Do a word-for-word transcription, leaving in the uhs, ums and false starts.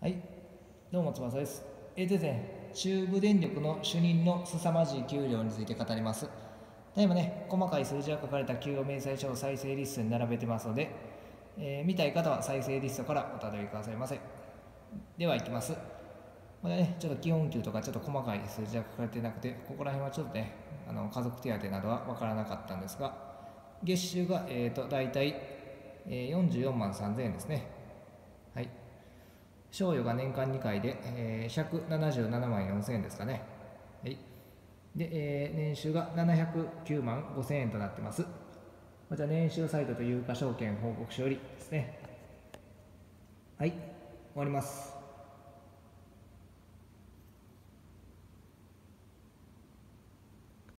はい、どうも翼です。えーとですね、中部電力の主任の凄まじい給料について語ります。でもね、細かい数字が書かれた給与明細書を再生リストに並べてますので、えー見たい方は再生リストからおたどりくださいませ。では、いきます。これね、ちょっと基本給とかちょっと細かい数字が書かれてなくて、ここら辺はちょっとね、あの家族手当などは分からなかったんですが、月収が、えーと大体、えー、よんじゅうよんまんさんぜんえんですね。はい。賞与が年間にかいで、えー、ひゃくななじゅうななまんよんせんえんですかね。はい。で、えー年収がななひゃくきゅうまんごせんえんとなってます。こちら年収サイトと有価証券報告書よりですね。はい、終わります。